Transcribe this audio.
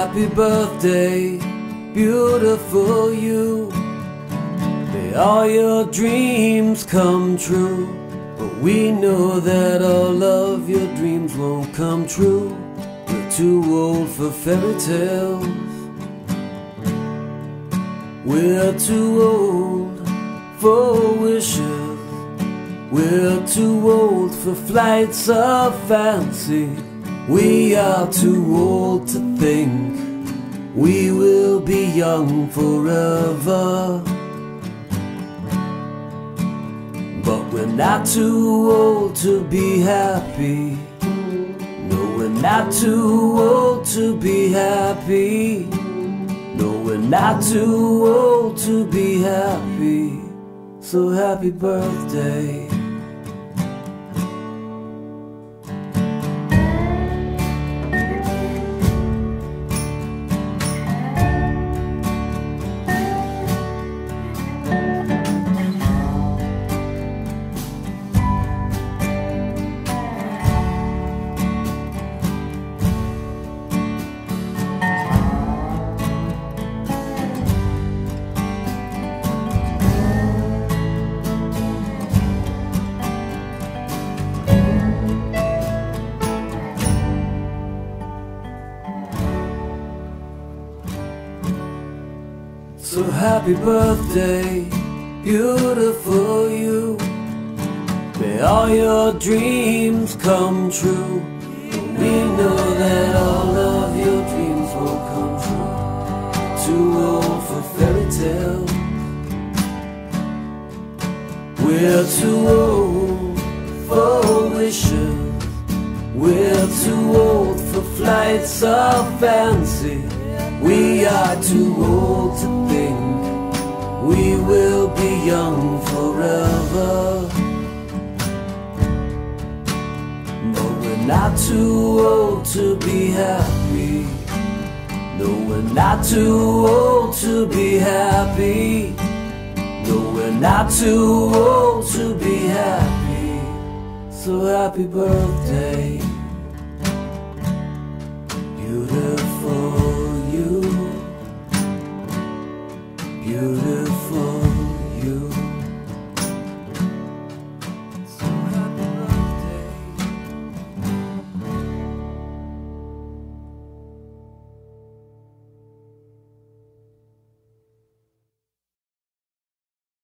happy birthday, beautiful you. May all your dreams come true. But we know that all of your dreams won't come true. We're too old for fairy tales. We're too old for wishes. We're too old for flights of fancy. We are too old to think we will be young forever. But we're not too old to be happy. No, we're not too old to be happy. No, we're not too old to be happy. So happy birthday. So happy birthday, beautiful you. May all your dreams come true. We know that all of your dreams won't come true. Too old for fairy tales. We're too old for wishes. We're too old for flights of fancy. We are too old to think we will be young forever. But we're not too old to be happy. No, we're not too old to be happy. No, we're not too old to be happy. So happy birthday.